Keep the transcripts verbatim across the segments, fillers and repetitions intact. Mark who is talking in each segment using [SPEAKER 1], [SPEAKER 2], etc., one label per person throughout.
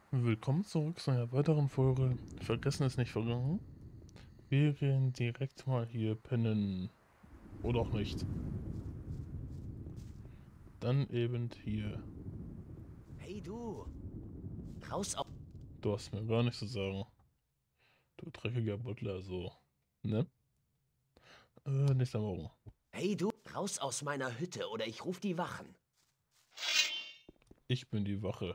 [SPEAKER 1] Willkommen zurück zu einer weiteren Folge. Vergessen ist nicht vergangen. Wir gehen direkt mal hier pennen. Oder auch nicht. Dann eben hier.
[SPEAKER 2] Hey du, raus aus.
[SPEAKER 1] Du hast mir gar nichts zu sagen. Du dreckiger Butler, so. Ne? Äh, nächster Morgen.
[SPEAKER 2] Hey du, raus aus meiner Hütte oder ich ruf die Wachen.
[SPEAKER 1] Ich bin die Wache.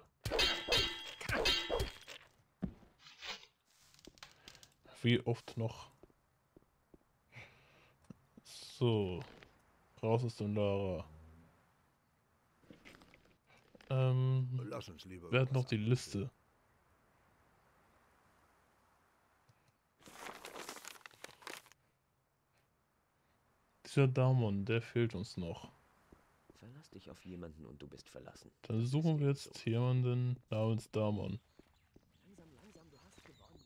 [SPEAKER 1] Wie oft noch? So. Raus aus dem Lara. Ähm.
[SPEAKER 3] Lass uns lieber
[SPEAKER 1] Wer
[SPEAKER 3] über
[SPEAKER 1] hat noch
[SPEAKER 3] was
[SPEAKER 1] die
[SPEAKER 3] anderes reden.
[SPEAKER 1] Liste? Dieser Damon, der fehlt uns noch.
[SPEAKER 2] Verlass dich auf jemanden und du bist verlassen.
[SPEAKER 1] Dann suchen wir jetzt
[SPEAKER 2] So.
[SPEAKER 1] jemanden namens Damon.
[SPEAKER 2] Langsam, langsam, du hast gewonnen.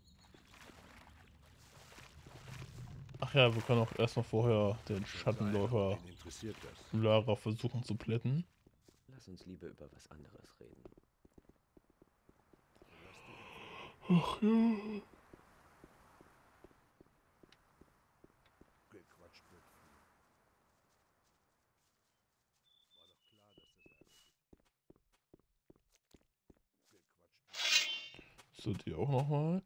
[SPEAKER 1] Ach ja, wir können auch erstmal vorher den
[SPEAKER 3] Schon
[SPEAKER 1] Schattenläufer
[SPEAKER 3] Wen interessiert das?
[SPEAKER 1] Lara versuchen zu plätten.
[SPEAKER 2] Lass uns lieber über was anderes reden.
[SPEAKER 1] Ach ja.
[SPEAKER 3] Gequatscht wird viel. War doch klar, dass das Ärger gibt. Gequatscht wird
[SPEAKER 1] So, die auch nochmal.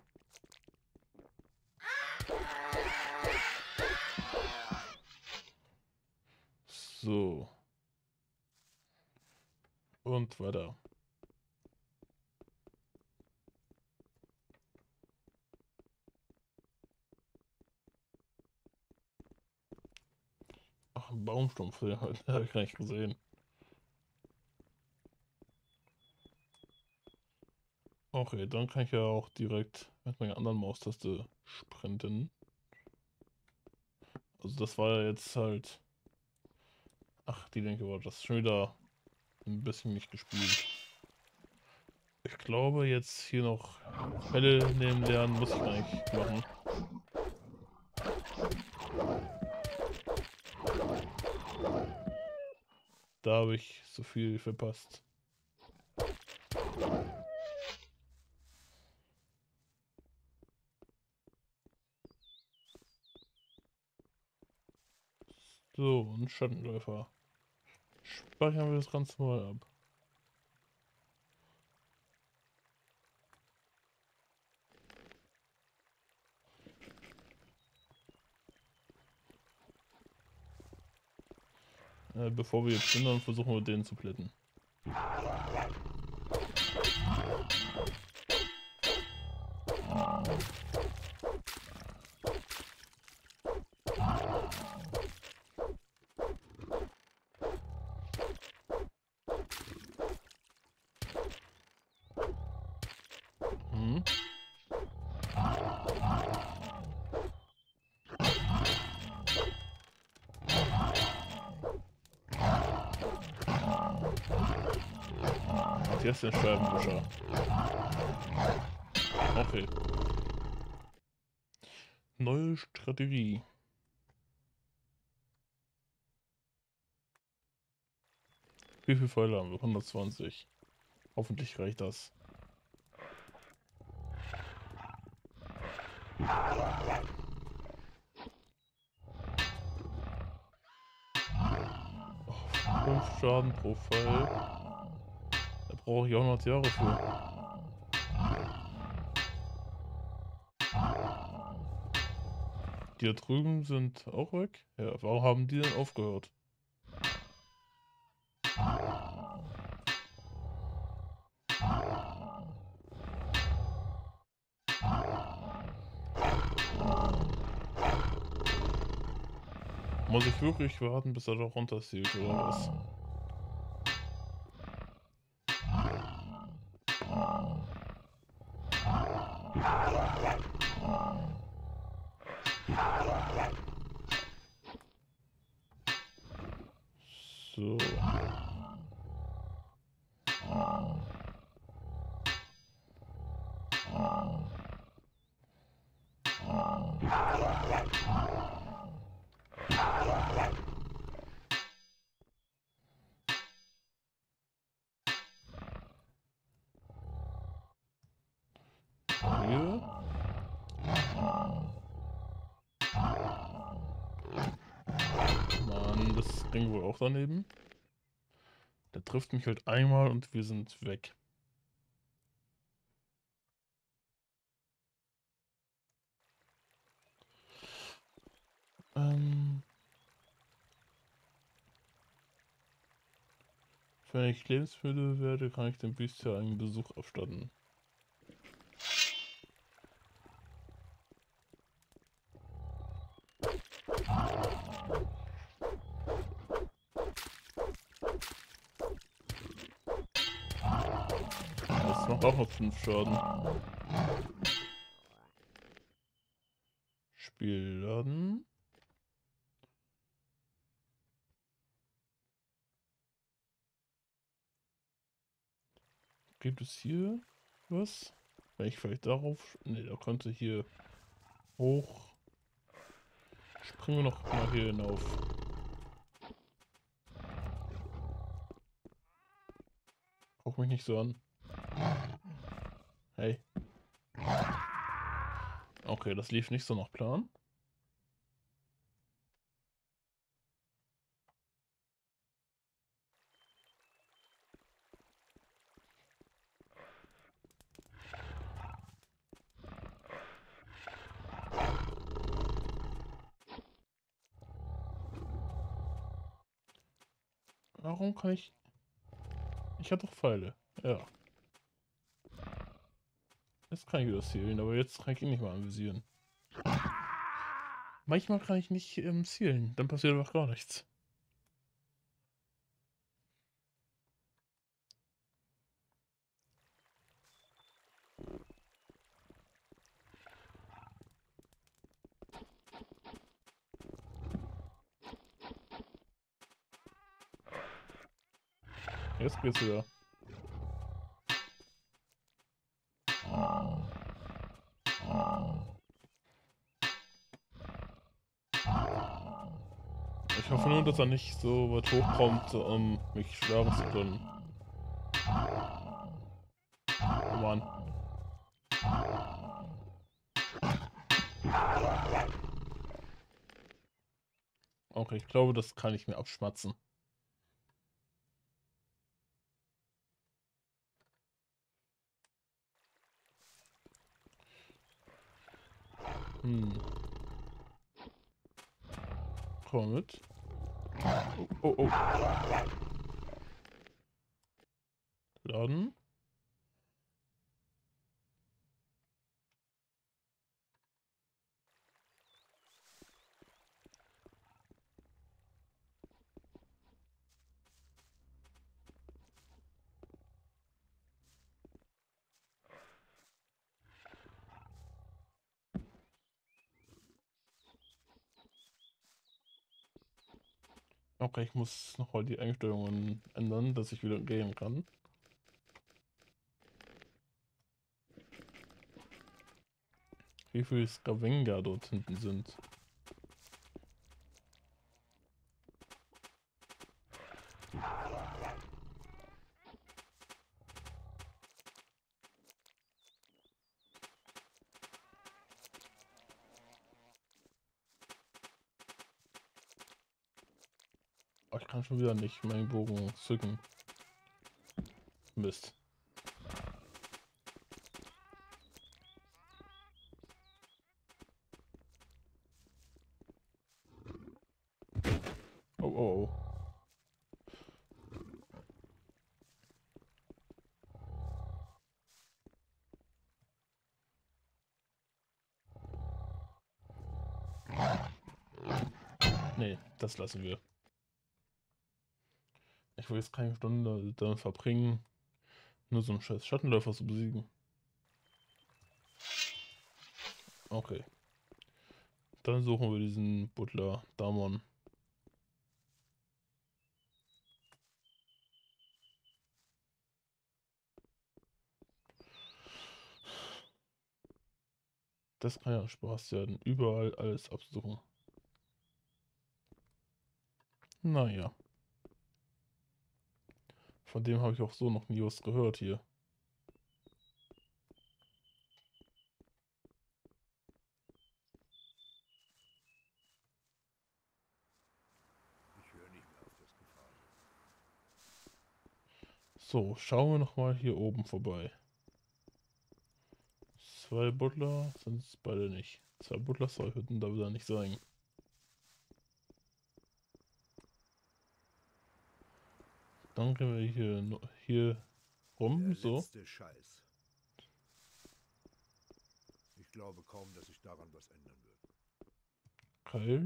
[SPEAKER 1] So. Und weiter. Ach, ein Baumstumpf, den habe ich gar nicht gesehen. Okay, dann kann ich ja auch direkt mit meiner anderen Maustaste sprinten. Also das war ja jetzt halt... Ach, die denke war das schon wieder ein bisschen nicht gespielt. Ich glaube, jetzt hier noch Fälle nehmen lernen muss ich gar nicht machen. Da habe ich so viel verpasst. So, und Schattenläufer. Speichern wir das Ganze mal ab. Äh, bevor wir jetzt plündern, versuchen wir den zu plätten. Hm. Jetzt der Scheibenwischer. Okay. Neue Strategie. Wie viele Pfeile haben wir? hundertzwanzig. Hoffentlich reicht das. Oh, fünf Schaden pro Pfeil. Da brauche ich auch noch Jahre für. Die da drüben sind auch weg? Ja, warum haben die denn aufgehört? Muss ich wirklich warten, bis er da runterzieht, oder was? So. Hier. Mann, das Ding wohl auch daneben. Der trifft mich halt einmal und wir sind weg. Ähm, wenn ich lebensmüde werde, kann ich dem Biest ja einen Besuch abstatten. Das macht auch noch fünf Schaden. Spiel laden. Gibt es hier was? Wenn ich vielleicht darauf... Ne, da konnte hier hoch. Springen wir noch mal hier hinauf. Guck mich nicht so an. Hey. Okay, das lief nicht so nach Plan. Warum kann ich... Ich habe doch Pfeile. Ja. Jetzt kann ich wieder zielen, aber jetzt kann ich ihn nicht mal anvisieren. Manchmal kann ich nicht ähm, zielen, dann passiert einfach gar nichts. Jetzt geht's wieder. Ich hoffe nur, dass er nicht so weit hochkommt, um mich schlagen zu können. Oh Mann. Okay, ich glaube, das kann ich mir abschmatzen. Hm. Komm mit. Oh, oh, oh. Laden. Okay, ich muss nochmal die Einstellungen ändern, dass ich wieder gehen kann. Wie viele Scavenger dort hinten sind. Oh, ich kann schon wieder nicht meinen Bogen zücken. Mist. Oh, oh, oh. Nee, das lassen wir. Ich will jetzt keine Stunde damit verbringen, nur so einen scheiß Schattenläufer zu besiegen. Okay. Dann suchen wir diesen Butler Damon. Das kann ja Spaß werden, überall alles absuchen. Naja. Von dem habe ich auch so noch nie was gehört hier. So, schauen wir noch mal hier oben vorbei. Zwei Butler sind es beide nicht. Zwei Butler, zwei Hütten, da will er nicht sein. Dann gehen wir hier, no- hier rum,
[SPEAKER 3] Der
[SPEAKER 1] so.
[SPEAKER 3] letzte Scheiß. Ich glaube kaum, dass sich daran was ändern wird.
[SPEAKER 1] Keil.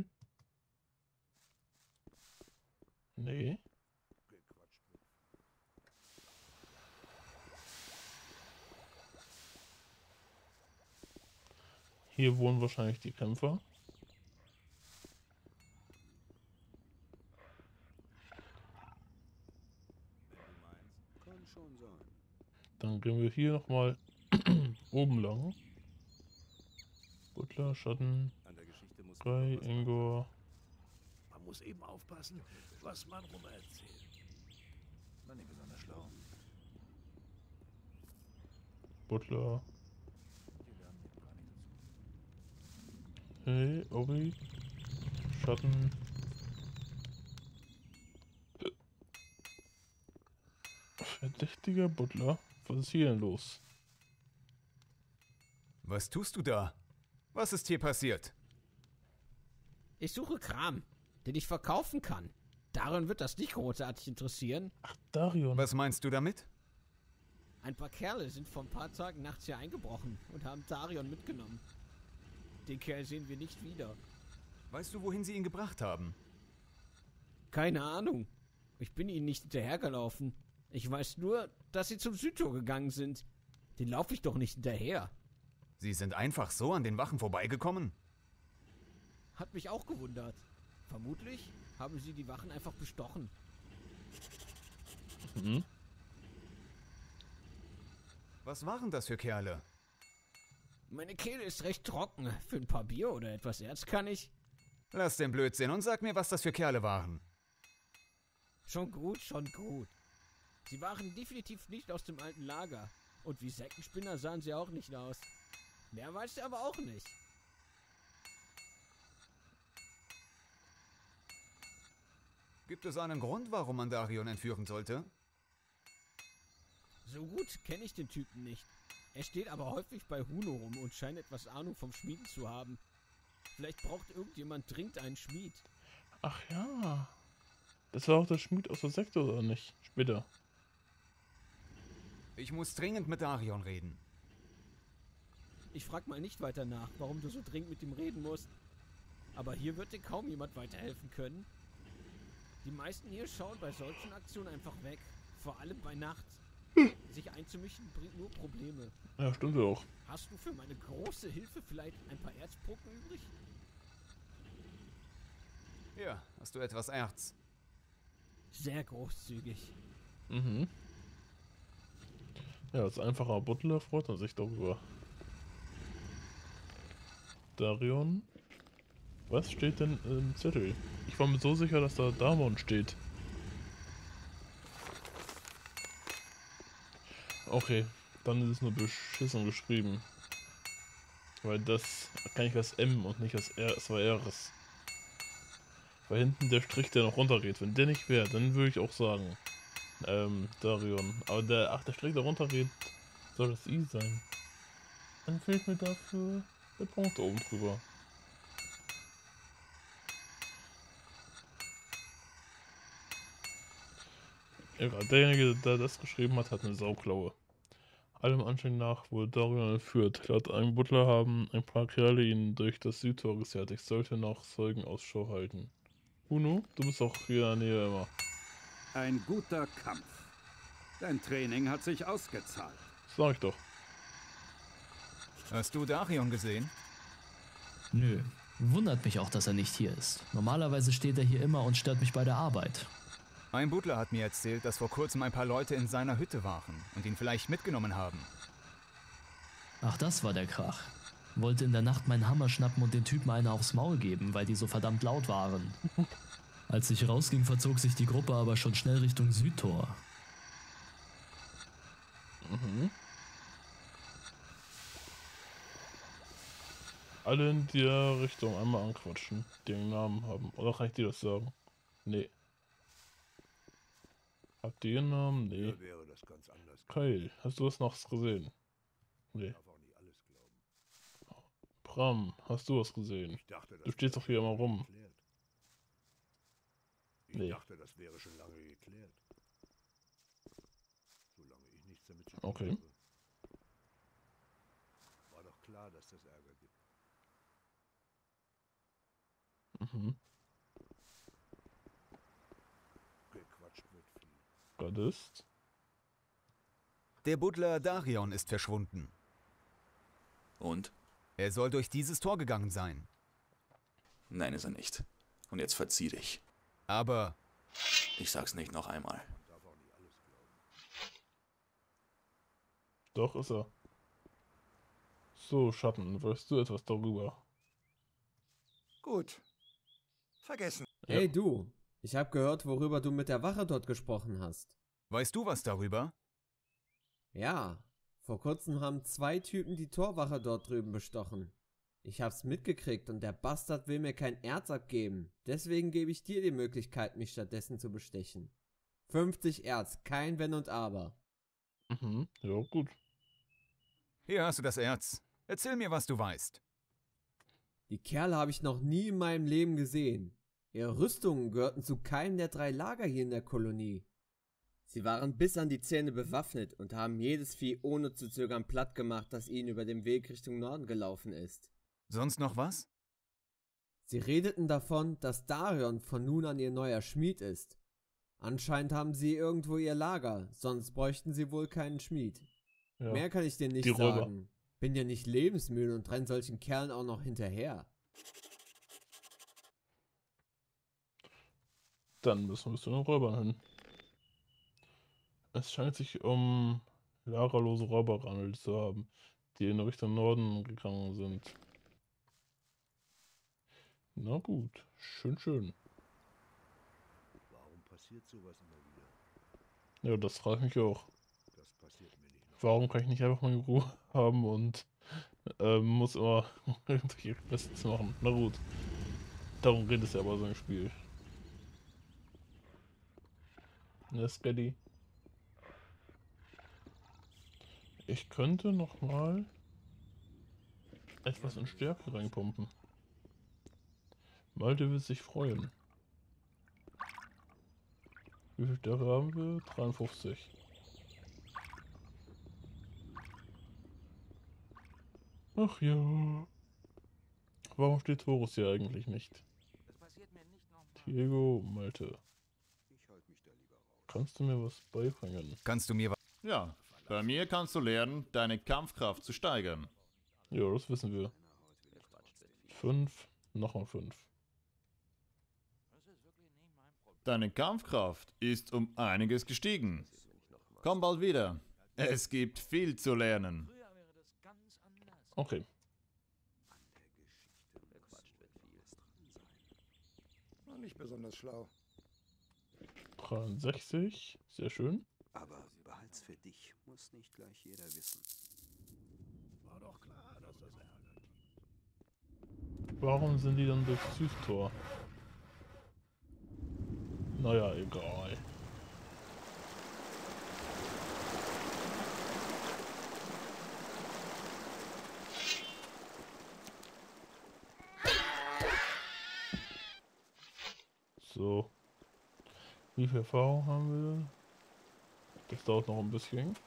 [SPEAKER 1] Nee.
[SPEAKER 3] Gequatscht mit.
[SPEAKER 1] Hier wohnen wahrscheinlich die Kämpfer.
[SPEAKER 3] Wenn du meinst, kann schon sein.
[SPEAKER 1] Dann gehen wir hier nochmal oben lang. Butler, Schatten,
[SPEAKER 3] An der Geschichte muss
[SPEAKER 1] Guy,
[SPEAKER 3] noch was
[SPEAKER 1] Ingor.
[SPEAKER 4] Man muss eben aufpassen, was man rum erzählt.
[SPEAKER 3] Na, nicht besonders schlau.
[SPEAKER 1] Butler.
[SPEAKER 3] Die lernen eben gar nicht dazu.
[SPEAKER 1] Hey, Ori. Schatten. Verdächtiger Butler. Was ist hier denn los?
[SPEAKER 5] Was tust du da? Was ist hier passiert?
[SPEAKER 6] Ich suche Kram, den ich verkaufen kann. Darin wird das nicht großartig interessieren.
[SPEAKER 1] Darion.
[SPEAKER 5] Was meinst du damit?
[SPEAKER 6] Ein paar Kerle sind vor ein paar Tagen nachts hier eingebrochen und haben Darion mitgenommen. Den Kerl sehen wir nicht wieder.
[SPEAKER 5] Weißt du, wohin sie ihn gebracht haben?
[SPEAKER 6] Keine Ahnung. Ich bin ihnen nicht hinterhergelaufen. Ich weiß nur, dass sie zum Südtor gegangen sind. Den laufe ich doch nicht hinterher.
[SPEAKER 5] Sie sind einfach so an den Wachen vorbeigekommen?
[SPEAKER 6] Hat mich auch gewundert. Vermutlich haben sie die Wachen einfach bestochen.
[SPEAKER 1] Mhm.
[SPEAKER 5] Was waren das für Kerle?
[SPEAKER 6] Meine Kehle ist recht trocken. Für ein paar Bier oder etwas Erz kann ich.
[SPEAKER 5] Lass den Blödsinn und sag mir, was das für Kerle waren.
[SPEAKER 6] Schon gut, schon gut. Sie waren definitiv nicht aus dem alten Lager. Und wie Säckenspinner sahen sie auch nicht aus. Mehr weiß ich aber auch nicht.
[SPEAKER 5] Gibt es einen Grund, warum man Darion entführen sollte?
[SPEAKER 6] So gut kenne ich den Typen nicht. Er steht aber häufig bei Huno rum und scheint etwas Ahnung vom Schmieden zu haben. Vielleicht braucht irgendjemand dringend einen Schmied.
[SPEAKER 1] Ach ja. Das war auch der Schmied aus der Sekte, oder nicht? Später.
[SPEAKER 5] Ich muss dringend mit Darion reden.
[SPEAKER 6] Ich frag mal nicht weiter nach, warum du so dringend mit ihm reden musst. Aber hier wird dir kaum jemand weiterhelfen können. Die meisten hier schauen bei solchen Aktionen einfach weg. Vor allem bei Nacht. Sich einzumischen bringt nur Probleme.
[SPEAKER 1] Ja, stimmt ja auch.
[SPEAKER 6] Hast du für meine große Hilfe vielleicht ein paar Erzbrocken übrig?
[SPEAKER 5] Ja, hast du etwas Erz?
[SPEAKER 6] Sehr großzügig.
[SPEAKER 1] Mhm. Ja, als einfacher Butler freut man sich darüber. Darion. Was steht denn im Zettel? Ich war mir so sicher, dass da Damon steht. Okay, dann ist es nur beschissen geschrieben. Weil das kann ich als M und nicht als R, es war Rs. Weil hinten der Strich, der noch runtergeht, wenn der nicht wäre, dann würde ich auch sagen, ähm, Darion. Aber der, ach, der Strich, der runtergeht, soll das I sein. Dann fehlt mir dafür der Punkt oben drüber. Egal, derjenige, der das geschrieben hat, hat eine Sauklaue. Allem Anschein nach wurde Darion entführt. Laut einem Butler haben ein paar Kerle ihn durch das Südtor gezerrt. Ich sollte nach Zeugen Ausschau halten. Huno, du bist auch hier in der Nähe immer.
[SPEAKER 7] Ein guter Kampf. Dein Training hat sich ausgezahlt.
[SPEAKER 1] Sag ich doch.
[SPEAKER 5] Hast du Darion gesehen?
[SPEAKER 8] Nö. Wundert mich auch, dass er nicht hier ist. Normalerweise steht er hier immer und stört mich bei der Arbeit.
[SPEAKER 5] Ein Butler hat mir erzählt, dass vor kurzem ein paar Leute in seiner Hütte waren und ihn vielleicht mitgenommen haben.
[SPEAKER 8] Ach, das war der Krach. Wollte in der Nacht meinen Hammer schnappen und den Typen eine aufs Maul geben, weil die so verdammt laut waren. Als ich rausging, verzog sich die Gruppe aber schon schnell Richtung Südtor.
[SPEAKER 1] Mhm. Alle in der Richtung einmal anquatschen, die einen Namen haben. Oder kann ich dir das sagen? Nee. Habt ihr ihren Namen? Nee.
[SPEAKER 4] Hier wäre das ganz anders.
[SPEAKER 1] Kyle, hast du was noch gesehen? Nee.
[SPEAKER 4] Ich darf auch nicht alles glauben.
[SPEAKER 1] Bram, hast du was gesehen?
[SPEAKER 4] Ich dachte, das
[SPEAKER 1] Du stehst
[SPEAKER 4] wäre
[SPEAKER 1] doch hier immer
[SPEAKER 4] schon
[SPEAKER 1] rum.
[SPEAKER 4] geklärt. Ich
[SPEAKER 1] Nee.
[SPEAKER 4] dachte, das wäre schon lange geklärt. Solange ich nichts damit zu tun
[SPEAKER 1] Okay.
[SPEAKER 4] habe. War doch klar, dass das Ärger gibt.
[SPEAKER 1] Mhm.
[SPEAKER 4] Gequatscht wird viel.
[SPEAKER 1] Gardist.
[SPEAKER 5] Der Butler Darion ist verschwunden.
[SPEAKER 9] Und?
[SPEAKER 5] Er soll durch dieses Tor gegangen sein.
[SPEAKER 9] Nein, ist er nicht. Und jetzt verzieh dich.
[SPEAKER 5] Aber
[SPEAKER 9] Ich sag's nicht noch einmal.
[SPEAKER 4] Darf auch nicht alles glauben.
[SPEAKER 1] Doch, ist er. So, Schatten, weißt du etwas darüber?
[SPEAKER 10] Gut. Vergessen.
[SPEAKER 1] Ja.
[SPEAKER 11] Hey du, ich habe gehört, worüber du mit der Wache dort gesprochen hast.
[SPEAKER 5] weißt du was darüber?
[SPEAKER 11] Ja, vor kurzem haben zwei Typen die Torwache dort drüben bestochen. Ich hab's mitgekriegt und der Bastard will mir kein Erz abgeben. Deswegen gebe ich dir die Möglichkeit, mich stattdessen zu bestechen. fünfzig Erz, kein Wenn und Aber.
[SPEAKER 1] Mhm, ja, gut.
[SPEAKER 5] Hier hast du das Erz. Erzähl mir, was du weißt.
[SPEAKER 11] Die Kerle habe ich noch nie in meinem Leben gesehen. Ihre Rüstungen gehörten zu keinem der drei Lager hier in der Kolonie. Sie waren bis an die Zähne bewaffnet und haben jedes Vieh ohne zu zögern platt gemacht, das ihnen über den Weg Richtung Norden gelaufen ist.
[SPEAKER 5] Sonst noch was?
[SPEAKER 11] Sie redeten davon, dass Darion von nun an ihr neuer Schmied ist. Anscheinend haben sie irgendwo ihr Lager, sonst bräuchten sie wohl keinen Schmied.
[SPEAKER 1] Ja.
[SPEAKER 11] Mehr kann ich dir nicht
[SPEAKER 1] Die Räuber.
[SPEAKER 11] sagen. Bin ja nicht lebensmüde und renn solchen Kerlen auch noch hinterher.
[SPEAKER 1] Dann müssen wir zu den Räubern hin. Es scheint sich um lagerlose Räuber gehandelt zu haben, die in Richtung Norden gegangen sind. Na gut, schön, schön.
[SPEAKER 4] Warum passiert sowas immer wieder?
[SPEAKER 1] Ja, das frage ich mich auch.
[SPEAKER 4] Das passiert mir nicht noch.
[SPEAKER 1] Warum kann ich nicht einfach mal Ruhe haben und ähm, muss immer irgendwelche Quests machen? Na gut. Darum geht es ja bei so einem Spiel. Ne, Skaddy. Ich könnte noch mal etwas in Stärke reinpumpen. Malte wird sich freuen. Wie viel Stärke haben wir? dreiundfünfzig. Ach ja. Warum steht Horus hier eigentlich nicht? Diego, Malte. Kannst du mir was beibringen?
[SPEAKER 5] Kannst du mir was...
[SPEAKER 12] Ja, bei mir kannst du lernen, deine Kampfkraft zu steigern.
[SPEAKER 1] Ja, das wissen wir. Fünf, nochmal fünf.
[SPEAKER 12] Deine Kampfkraft ist um einiges gestiegen. Komm bald wieder. Es gibt viel zu lernen.
[SPEAKER 1] Okay.
[SPEAKER 10] War nicht besonders schlau.
[SPEAKER 1] dreiundsechzig, sehr schön.
[SPEAKER 3] Aber behalt's für dich. Muss nicht gleich jeder wissen.
[SPEAKER 4] War doch klar, dass das ärgert.
[SPEAKER 1] Warum sind die dann durchs Südtor? Naja, egal. So. Wie viel Erfahrung haben wir? Das dauert noch ein bisschen.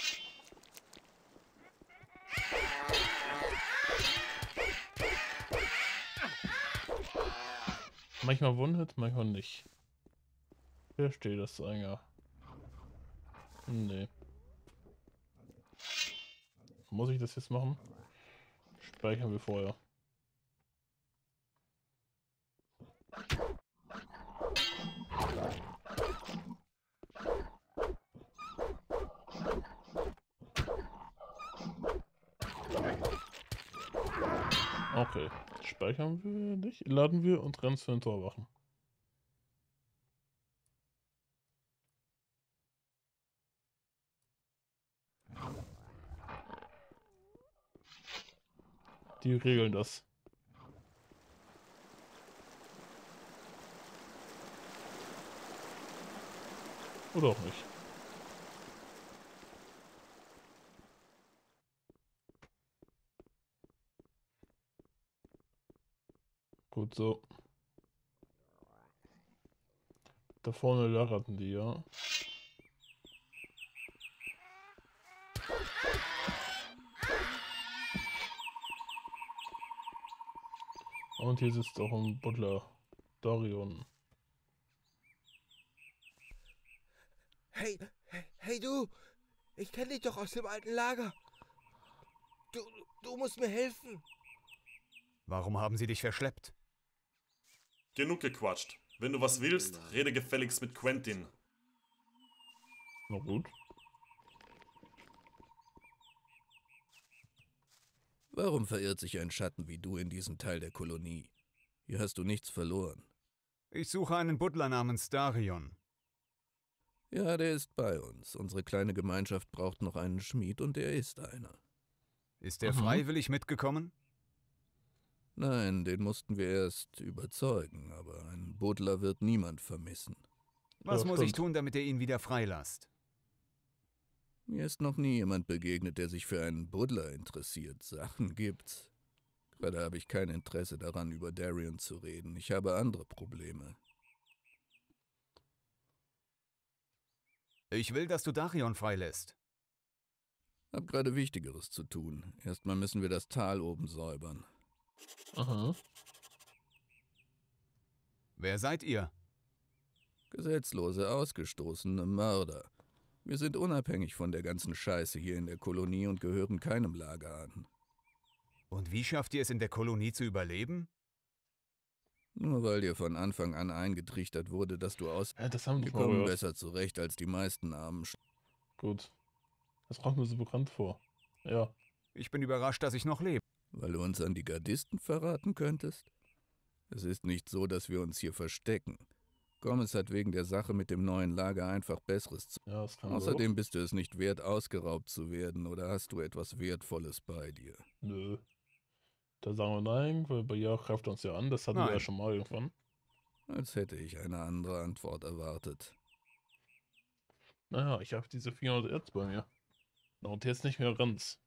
[SPEAKER 1] Manchmal One-Hit, manchmal nicht. Verstehe das eigentlich. Nee. Muss ich das jetzt machen? Speichern wir vorher. Okay, speichern wir nicht, laden wir und rennen zu den Torwachen. Die regeln das. Oder auch nicht. Gut, so. Da vorne lagerten die, ja. Und hier sitzt auch ein Butler. Darion.
[SPEAKER 13] Hey, hey, hey du! Ich kenne dich doch aus dem alten Lager. Du, du musst mir helfen.
[SPEAKER 5] Warum haben sie dich verschleppt?
[SPEAKER 9] Genug gequatscht. Wenn du was willst, rede gefälligst mit Quentin.
[SPEAKER 1] Na gut.
[SPEAKER 14] Warum verirrt sich ein Schatten wie du in diesem Teil der Kolonie? Hier hast du nichts verloren.
[SPEAKER 5] Ich suche einen Butler namens Darion.
[SPEAKER 14] Ja, der ist bei uns. Unsere kleine Gemeinschaft braucht noch einen Schmied und er ist einer.
[SPEAKER 5] Ist der
[SPEAKER 14] Mhm.
[SPEAKER 5] freiwillig mitgekommen?
[SPEAKER 14] Nein, den mussten wir erst überzeugen, aber ein Butler wird niemand vermissen.
[SPEAKER 5] Was muss ich tun, damit ihr ihn wieder freilasst?
[SPEAKER 14] Mir ist noch nie jemand begegnet, der sich für einen Butler interessiert. Sachen gibt's. Gerade habe ich kein Interesse daran, über Darion zu reden. Ich habe andere Probleme.
[SPEAKER 5] Ich will, dass du Darion freilässt.
[SPEAKER 14] Hab gerade Wichtigeres zu tun. Erstmal müssen wir das Tal oben säubern.
[SPEAKER 1] Aha.
[SPEAKER 5] Wer seid ihr?
[SPEAKER 14] Gesetzlose, ausgestoßene Mörder. Wir sind unabhängig von der ganzen Scheiße hier in der Kolonie und gehören keinem Lager an.
[SPEAKER 5] Und wie schafft ihr es in der Kolonie zu überleben?
[SPEAKER 14] Nur weil dir von Anfang an eingetrichtert wurde, dass du aus...
[SPEAKER 1] Ja, das haben
[SPEAKER 14] wir
[SPEAKER 1] wir
[SPEAKER 14] kommen
[SPEAKER 1] gehört.
[SPEAKER 14] besser zurecht als die meisten armen... Sch
[SPEAKER 1] Gut. Das kommt mir so bekannt vor. Ja.
[SPEAKER 5] Ich bin überrascht, dass ich noch lebe.
[SPEAKER 14] Weil du uns an die Gardisten verraten könntest? Es ist nicht so, dass wir uns hier verstecken. Gomez hat wegen der Sache mit dem neuen Lager einfach Besseres zu...
[SPEAKER 1] Ja, das kann
[SPEAKER 14] Außerdem bist du es nicht wert, ausgeraubt zu werden, oder hast du etwas Wertvolles bei dir?
[SPEAKER 1] Nö. Da sagen wir nein, weil Bayard greift uns ja an, das hatten wir
[SPEAKER 14] Nein.
[SPEAKER 1] ja schon mal irgendwann.
[SPEAKER 14] Als hätte ich eine andere Antwort erwartet.
[SPEAKER 1] Naja, ich habe diese vierhundert Erz bei mir. Und jetzt nicht mehr ganz.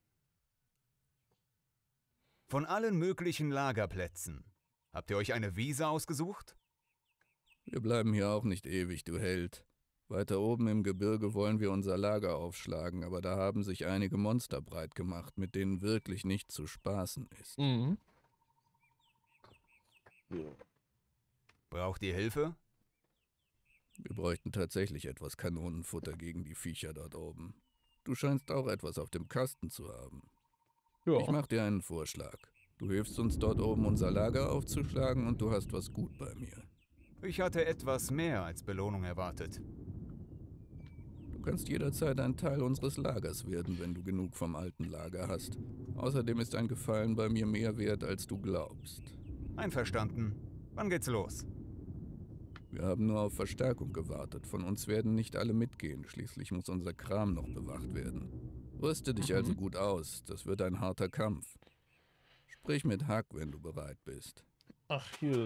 [SPEAKER 5] Von allen möglichen Lagerplätzen. Habt ihr euch eine Wiese ausgesucht?
[SPEAKER 14] Wir bleiben hier auch nicht ewig, du Held. Weiter oben im Gebirge wollen wir unser Lager aufschlagen, aber da haben sich einige Monster breit gemacht, mit denen wirklich nicht zu spaßen ist.
[SPEAKER 1] Mhm.
[SPEAKER 5] Braucht ihr Hilfe?
[SPEAKER 14] Wir bräuchten tatsächlich etwas Kanonenfutter gegen die Viecher dort oben. Du scheinst auch etwas auf dem Kasten zu haben.
[SPEAKER 1] Ja.
[SPEAKER 14] Ich mach dir einen Vorschlag. Du hilfst uns dort oben unser Lager aufzuschlagen und du hast was gut bei mir.
[SPEAKER 5] Ich hatte etwas mehr als Belohnung erwartet.
[SPEAKER 14] Du kannst jederzeit ein Teil unseres Lagers werden, wenn du genug vom alten Lager hast. Außerdem ist ein Gefallen bei mir mehr wert, als du glaubst.
[SPEAKER 5] Einverstanden. Wann geht's los?
[SPEAKER 14] Wir haben nur auf Verstärkung gewartet. Von uns werden nicht alle mitgehen. Schließlich muss unser Kram noch bewacht werden. Rüste dich
[SPEAKER 1] Mhm.
[SPEAKER 14] also gut aus. Das wird ein harter Kampf. Sprich mit Huck, wenn du bereit bist.
[SPEAKER 1] Ach, hier.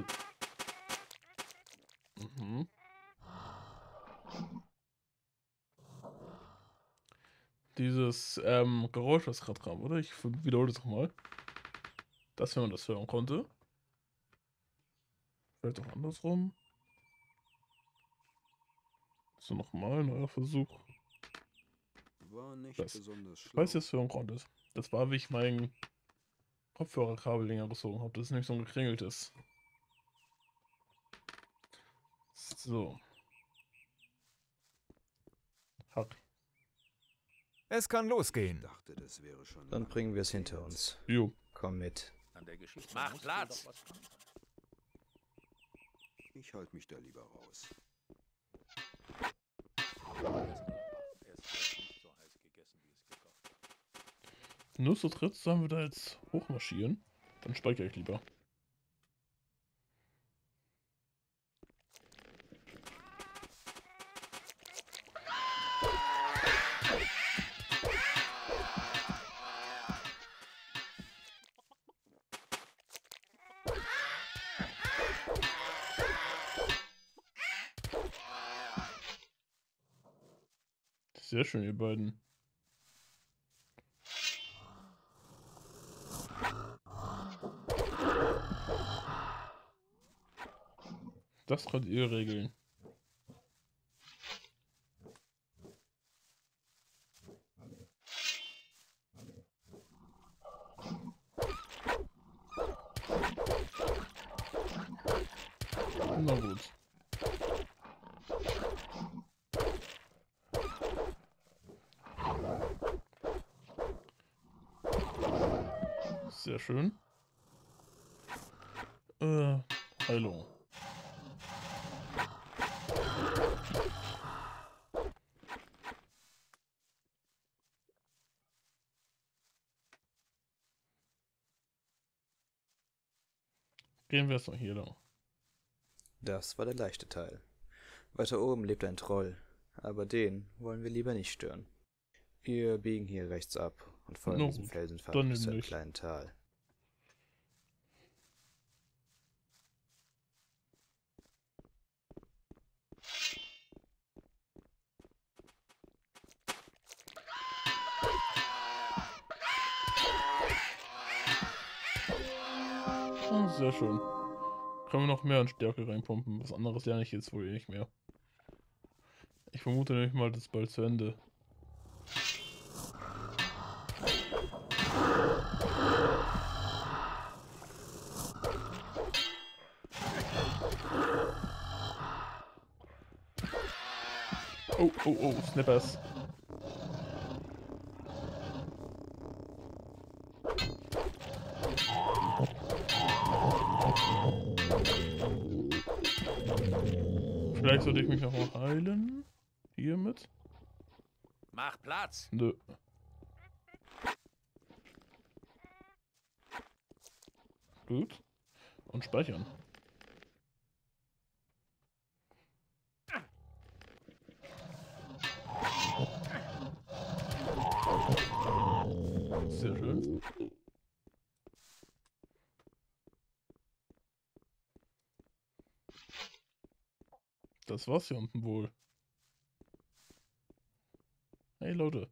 [SPEAKER 1] Mhm. Dieses ähm, Geräusch, was gerade kam, oder? Ich wiederhole es nochmal. Dass wenn man das hören konnte. Vielleicht auch andersrum. So, nochmal, neuer Versuch.
[SPEAKER 3] War nicht
[SPEAKER 1] Das.
[SPEAKER 3] besonders
[SPEAKER 1] Ich
[SPEAKER 3] schlau.
[SPEAKER 1] weiß, dass du hören konntest. Das war, wie ich mein Kopfhörerkabel länger gezogen habe, dass es nicht so gekringelt ist. So. Hack.
[SPEAKER 5] Es kann losgehen.
[SPEAKER 3] Dachte, das wäre schon
[SPEAKER 15] Dann bringen wir es hinter uns.
[SPEAKER 1] Jo.
[SPEAKER 15] Komm mit.
[SPEAKER 3] an der Geschichte.
[SPEAKER 2] Mach
[SPEAKER 3] musst du
[SPEAKER 2] Platz!
[SPEAKER 3] doch was anfangen. Ich halte mich da lieber raus.
[SPEAKER 1] Nur zu dritt sollen wir da jetzt hochmarschieren. Dann speichere ich lieber. Sehr schön, ihr beiden. Das könnt ihr regeln. Na gut. Sehr schön. Äh, Heilung. Gehen wir jetzt noch hier lang.
[SPEAKER 15] Das war der leichte Teil. Weiter oben lebt ein Troll, aber den wollen wir lieber nicht stören. Wir biegen hier rechts ab und folgen
[SPEAKER 1] No,
[SPEAKER 15] diesem Felsenpfad
[SPEAKER 1] dann
[SPEAKER 15] bis zu einem
[SPEAKER 1] nicht.
[SPEAKER 15] kleinen Tal.
[SPEAKER 1] Oh, sehr schön. Können wir noch mehr an Stärke reinpumpen? Was anderes lerne ich jetzt wohl eh nicht mehr. Ich vermute nämlich mal, das ist bald zu Ende. Oh, oh, oh, Snippers. Vielleicht sollte ich mich noch mal heilen. Hiermit.
[SPEAKER 4] Mach Platz.
[SPEAKER 1] Nö. Gut. Und speichern. Sehr schön. Das war's hier unten wohl. Hey Leute.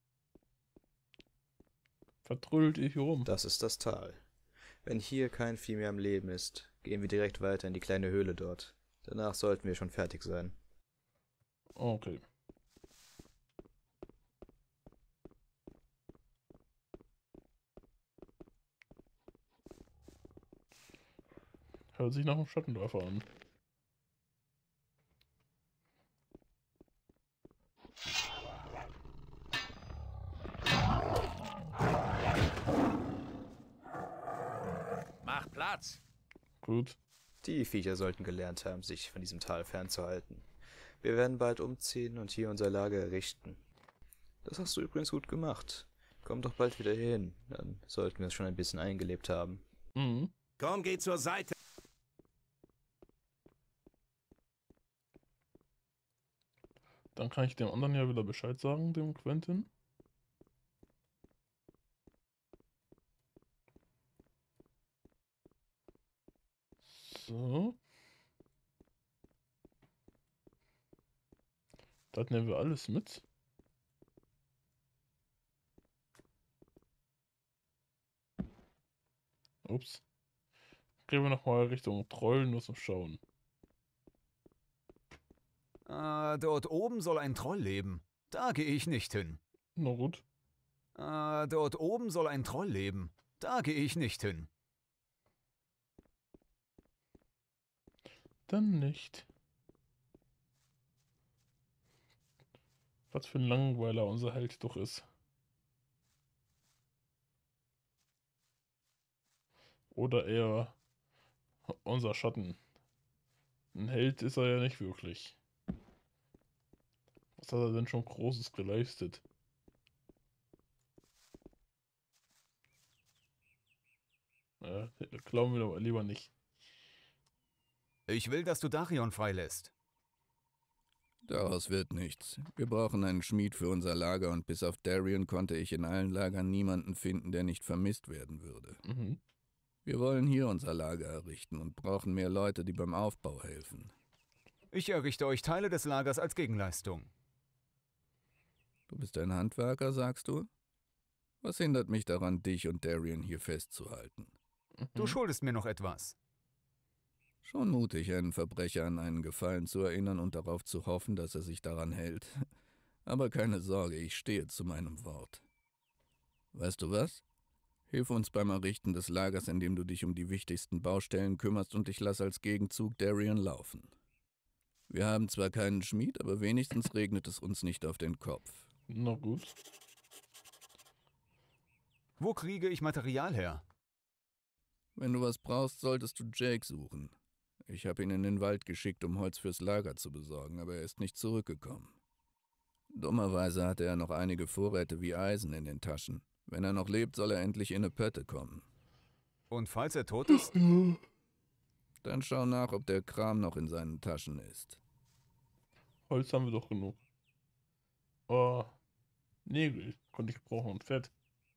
[SPEAKER 1] Vertrödelt ihr hier rum?
[SPEAKER 15] Das ist das Tal. Wenn hier kein Vieh mehr am Leben ist, gehen wir direkt weiter in die kleine Höhle dort. Danach sollten wir schon fertig sein.
[SPEAKER 1] Okay. Hört sich nach einem Schattenläufer an.
[SPEAKER 4] Mach Platz.
[SPEAKER 1] Gut.
[SPEAKER 15] Die Viecher sollten gelernt haben, sich von diesem Tal fernzuhalten. Wir werden bald umziehen und hier unser Lager errichten. Das hast du übrigens gut gemacht. Komm doch bald wieder hin, dann sollten wir es schon ein bisschen eingelebt haben.
[SPEAKER 1] Mhm.
[SPEAKER 4] Komm, geh zur Seite.
[SPEAKER 1] Dann kann ich dem anderen ja wieder Bescheid sagen, dem Quentin. So. Das nehmen wir alles mit. Ups. Gehen wir nochmal Richtung Troll, nur zum Schauen.
[SPEAKER 5] Ah, dort oben soll ein Troll leben. Da gehe ich nicht hin.
[SPEAKER 1] Na gut.
[SPEAKER 5] Ah, dort oben soll ein Troll leben. Da gehe ich nicht hin.
[SPEAKER 1] Dann nicht. Was für ein Langweiler unser Held doch ist. Oder eher unser Schatten. Ein Held ist er ja nicht wirklich. Was hat er denn schon Großes geleistet? Ja, glauben wir doch lieber nicht.
[SPEAKER 5] Ich will, dass du Darion freilässt.
[SPEAKER 14] Daraus wird nichts. Wir brauchen einen Schmied für unser Lager und bis auf Darion konnte ich in allen Lagern niemanden finden, der nicht vermisst werden würde.
[SPEAKER 1] Mhm.
[SPEAKER 14] Wir wollen hier unser Lager errichten und brauchen mehr Leute, die beim Aufbau helfen.
[SPEAKER 5] Ich errichte euch Teile des Lagers als Gegenleistung.
[SPEAKER 14] Du bist ein Handwerker, sagst du? Was hindert mich daran, dich und Darien hier festzuhalten?
[SPEAKER 5] Du schuldest mir noch etwas.
[SPEAKER 14] Schon mutig, einen Verbrecher an einen Gefallen zu erinnern und darauf zu hoffen, dass er sich daran hält. Aber keine Sorge, ich stehe zu meinem Wort. Weißt du was? Hilf uns beim Errichten des Lagers, indem du dich um die wichtigsten Baustellen kümmerst, und ich lasse als Gegenzug Darien laufen. Wir haben zwar keinen Schmied, aber wenigstens regnet es uns nicht auf den Kopf.
[SPEAKER 1] Na gut.
[SPEAKER 5] Wo kriege ich Material her?
[SPEAKER 14] Wenn du was brauchst, solltest du Jake suchen. Ich habe ihn in den Wald geschickt, um Holz fürs Lager zu besorgen, aber er ist nicht zurückgekommen. Dummerweise hatte er noch einige Vorräte wie Eisen in den Taschen. Wenn er noch lebt, soll er endlich in eine Pötte kommen.
[SPEAKER 5] Und falls er tot ist?
[SPEAKER 14] Dann schau nach, ob der Kram noch in seinen Taschen ist.
[SPEAKER 1] Holz haben wir doch genug. Oh, Nägel konnte ich brauchen und Fett.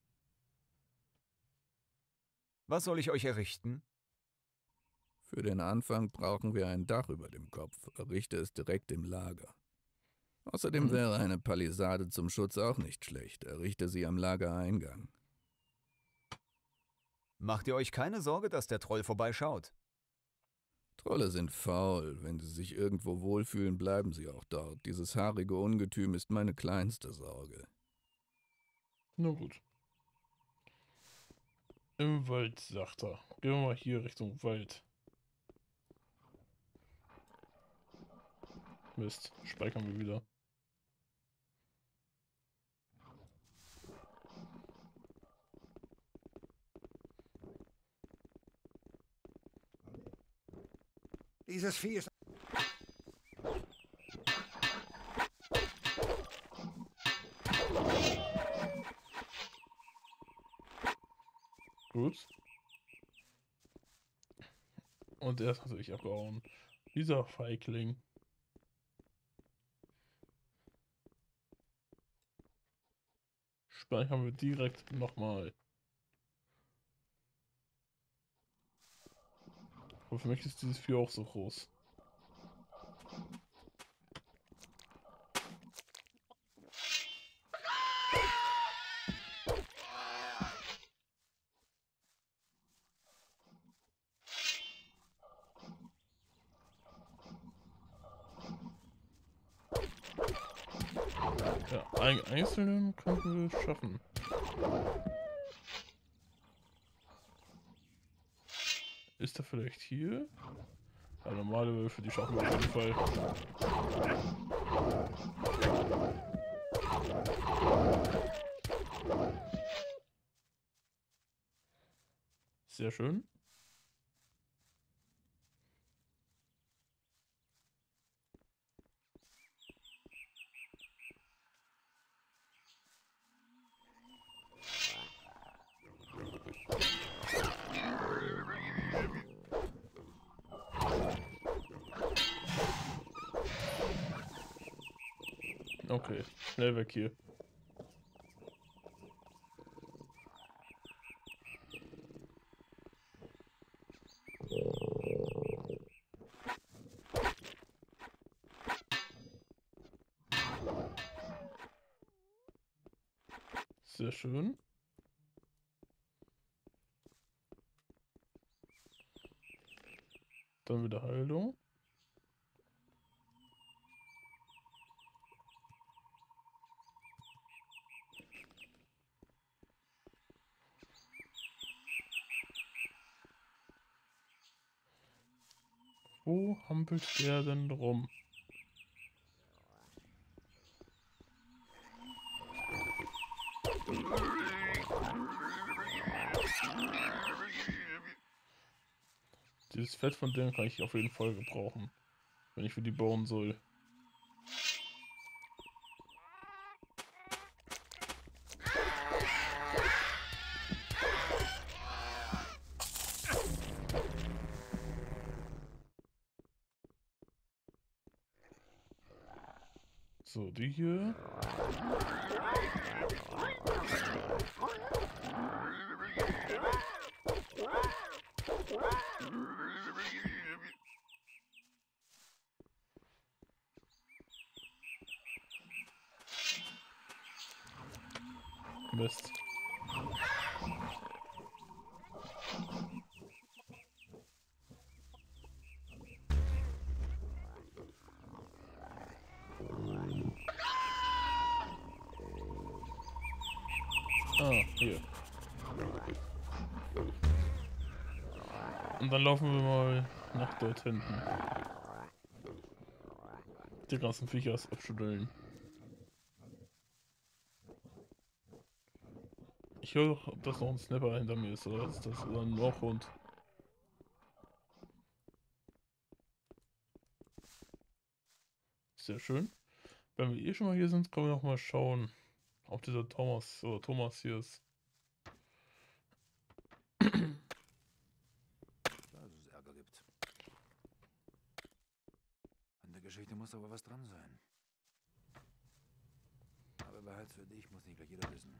[SPEAKER 5] Was soll ich euch errichten?
[SPEAKER 14] Für den Anfang brauchen wir ein Dach über dem Kopf. Errichte es direkt im Lager. Außerdem wäre eine Palisade zum Schutz auch nicht schlecht. Errichte sie am Lagereingang.
[SPEAKER 5] Macht ihr euch keine Sorge, dass der Troll vorbeischaut?
[SPEAKER 14] Trolle sind faul. Wenn sie sich irgendwo wohlfühlen, bleiben sie auch dort. Dieses haarige Ungetüm ist meine kleinste Sorge.
[SPEAKER 1] Na gut. Im Wald, sagt er. Gehen wir mal hier Richtung Wald. Mist, speichern wir wieder.
[SPEAKER 10] Dieses Vieh ist...
[SPEAKER 1] Gut. Und er ist natürlich abgehauen. Dieser Feigling. Speichern wir direkt nochmal. Aber für mich ist dieses Vieh auch so groß. Ja, einen einzelnen könnten wir schaffen. Ist er vielleicht hier? Ja, normale Wölfe, die schaffen wir auf jeden Fall. Sehr schön. Okay, schnell weg hier. Sehr schön. Dann wieder Heilung. Wo hampelt der denn rum? Dieses Fett von denen kann ich auf jeden Fall gebrauchen, wenn ich für die bauen soll. So, die hier. Ah, hier. Und dann laufen wir mal nach dort hinten. Die ganzen Viecher abschütteln. Ich höre, dass noch ein Snapper hinter mir ist, oder ist das ein Wachhund? Sehr schön. Wenn wir eh schon mal hier sind, können wir noch mal schauen, ob dieser Thomas oder Thomas hier ist.
[SPEAKER 3] Dass es Ärger gibt. An der Geschichte muss aber was dran sein. Aber behalt's für dich, muss nicht gleich jeder wissen.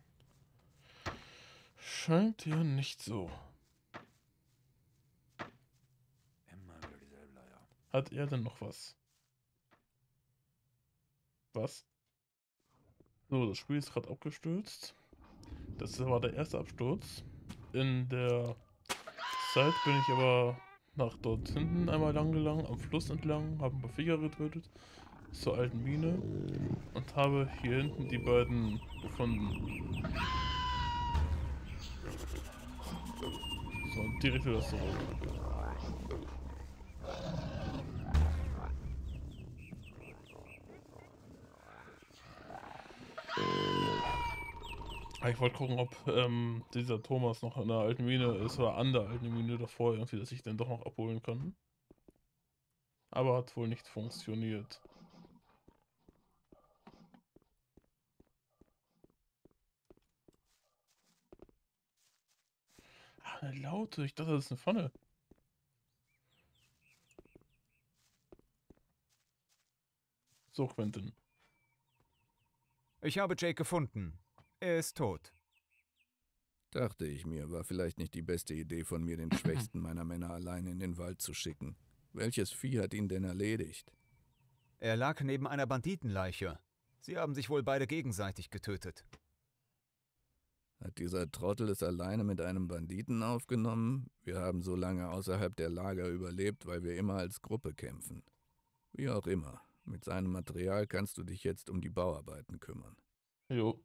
[SPEAKER 1] Scheint ja nicht so.
[SPEAKER 3] Immer wieder dieselbe Leier.
[SPEAKER 1] Hat er denn noch was? Was? So, das Spiel ist gerade abgestürzt. Das war der erste Absturz. In der Zeit bin ich aber nach dort hinten einmal lang gelangt, am Fluss entlang, habe ein paar Viecher getötet, zur alten Mine und habe hier hinten die beiden gefunden. So, und direkt wieder zurück. Ich wollte gucken, ob ähm, dieser Thomas noch in der alten Mine ist oder an der alten Mine davor irgendwie, dass ich den doch noch abholen kann. Aber hat wohl nicht funktioniert. Ach, eine Laute. Ich dachte, das ist eine Pfanne. So, Quentin.
[SPEAKER 5] Ich habe Jake gefunden. Er ist tot.
[SPEAKER 14] Dachte ich mir, war vielleicht nicht die beste Idee von mir, den schwächsten meiner Männer allein in den Wald zu schicken. Welches Vieh hat ihn denn erledigt?
[SPEAKER 5] Er lag neben einer Banditenleiche. Sie haben sich wohl beide gegenseitig getötet.
[SPEAKER 14] Hat dieser Trottel es alleine mit einem Banditen aufgenommen? Wir haben so lange außerhalb der Lager überlebt, weil wir immer als Gruppe kämpfen. Wie auch immer, mit seinem Material kannst du dich jetzt um die Bauarbeiten kümmern.
[SPEAKER 1] Jo.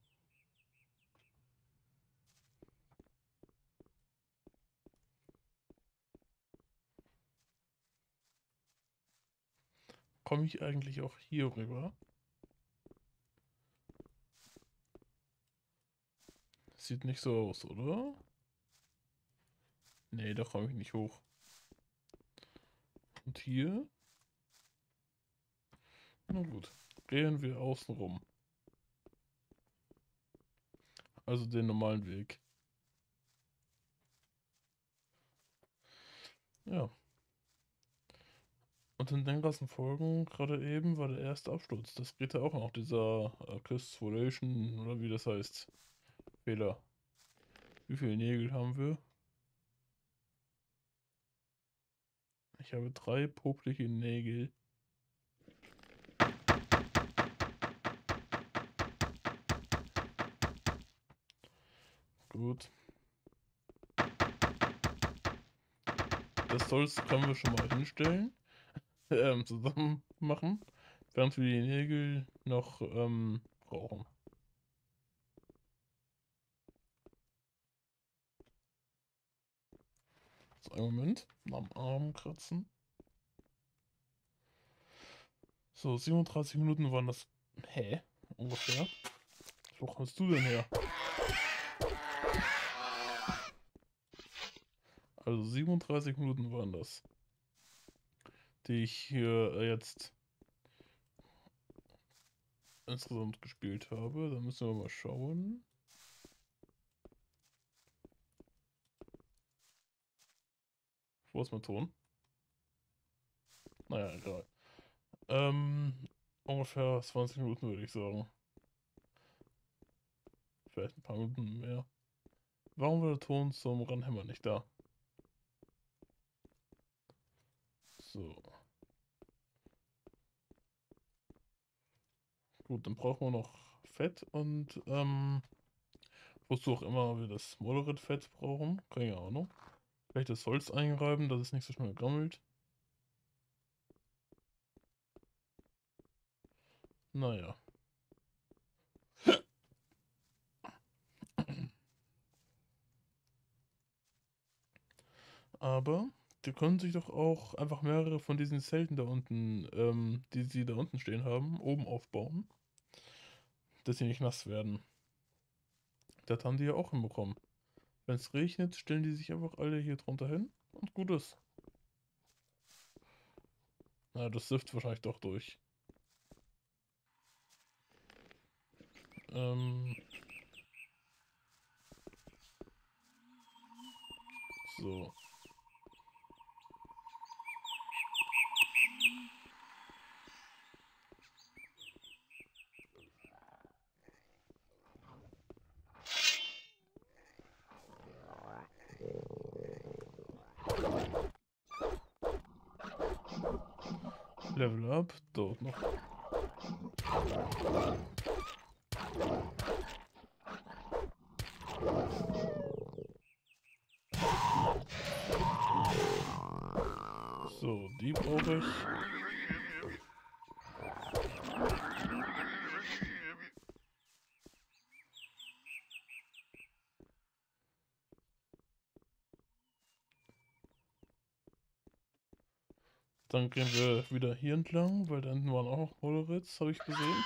[SPEAKER 1] Komme ich eigentlich auch hier rüber? Sieht nicht so aus, oder? Nee, da komme ich nicht hoch. Und hier? Na gut, gehen wir außen rum. Also den normalen Weg. Ja. Und in den ganzen Folgen, gerade eben, war der erste Absturz. Das geht ja auch noch, dieser äh, Castration, oder wie das heißt. Fehler. Wie viele Nägel haben wir? Ich habe drei poplige Nägel. Gut. Das Holz können wir schon mal hinstellen. ähm, zusammen machen. Während wir die Nägel noch ähm, brauchen. So, einen Moment. Am Arm kratzen. So, siebenunddreißig Minuten waren das. Hä? Ungefähr. Wo kommst du denn her? Also siebenunddreißig Minuten waren das, die ich hier jetzt insgesamt gespielt habe. Da müssen wir mal schauen. Wo ist mein Ton? Naja, egal. Ähm, ungefähr zwanzig Minuten würde ich sagen. Vielleicht ein paar Minuten mehr. Warum war der Ton zum Ranhämmern nicht da? So. Gut, dann brauchen wir noch Fett und ähm, wozu auch immer wir das Moderate-Fett brauchen. Keine Ahnung. Vielleicht das Holz einreiben, dass es nicht so schnell gammelt. Naja. Aber die können sich doch auch einfach mehrere von diesen Zelten da unten, ähm, die sie da unten stehen haben, oben aufbauen. Dass sie nicht nass werden. Das haben die ja auch hinbekommen. Wenn es regnet, stellen die sich einfach alle hier drunter hin und gut ist. Na, das sifft wahrscheinlich doch durch. Ähm. So. Level up, dort noch. So, die brauche ich. Dann gehen wir wieder hier entlang, weil da hinten waren auch noch Holorits, habe ich gesehen.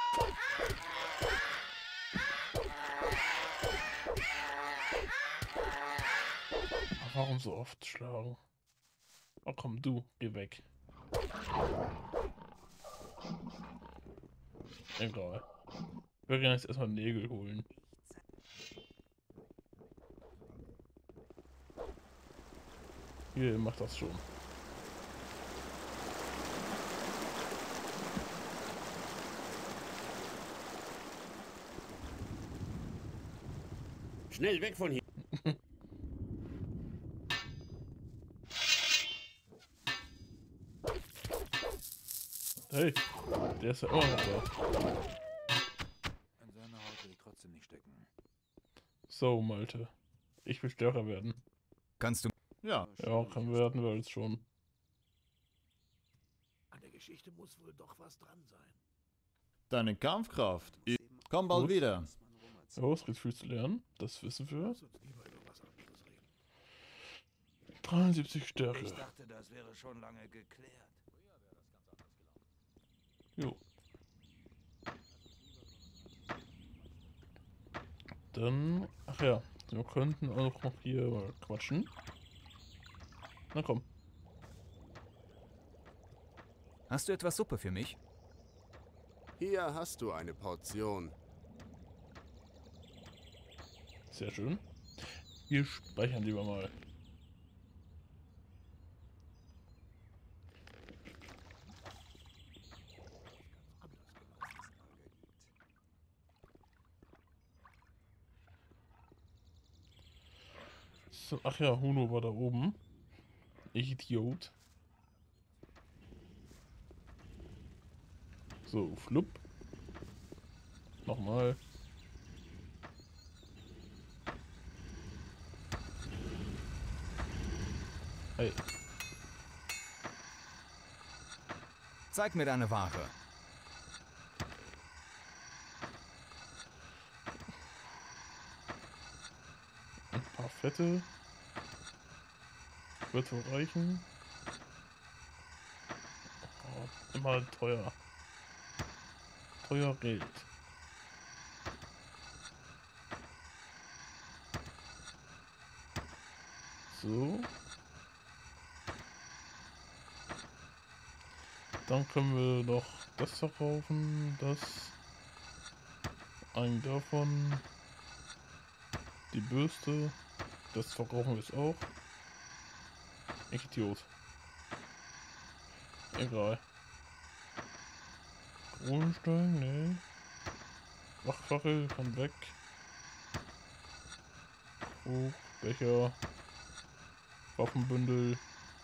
[SPEAKER 1] Ach, warum so oft schlagen? Ach komm, du, geh weg. Egal. Wir gehen jetzt erstmal Nägel holen. Hier, macht das schon.
[SPEAKER 16] Schnell weg von hier.
[SPEAKER 1] Hey, der ist ja auch noch da.
[SPEAKER 3] In seiner Haut will ich trotzdem nicht stecken.
[SPEAKER 1] So, Malte. Ich will stärker werden.
[SPEAKER 5] Kannst du...
[SPEAKER 12] Ja.
[SPEAKER 1] Ja, kann werden wir jetzt schon.
[SPEAKER 4] An der Geschichte muss wohl doch was dran sein.
[SPEAKER 12] Deine Kampfkraft ist... Komm bald
[SPEAKER 1] Gut.
[SPEAKER 12] wieder.
[SPEAKER 1] Ja, es geht viel zu lernen. Das wissen wir. dreiundsiebzig Stärke.
[SPEAKER 10] Ich dachte, das wäre schon lange geklärt.
[SPEAKER 1] Jo. Dann, ach ja, wir könnten auch noch hier mal quatschen. Na komm.
[SPEAKER 5] Hast du etwas Suppe für mich?
[SPEAKER 17] Hier hast du eine Portion.
[SPEAKER 1] Sehr schön. Wir speichern lieber mal. So, ach ja, Huno war da oben. Ich Idiot. So, flupp. Nochmal. Hey.
[SPEAKER 5] Zeig mir deine Ware.
[SPEAKER 1] Ein paar Fette. Wird wohl reichen. Oh, immer teuer. Teuer Geld. So. Dann können wir noch das verkaufen, das, einen davon, die Bürste, das verkaufen wir jetzt auch. Ich Idiot. Egal. Kohlenstein, nee. Wachfackel kann weg. Krug, Becher, Waffenbündel.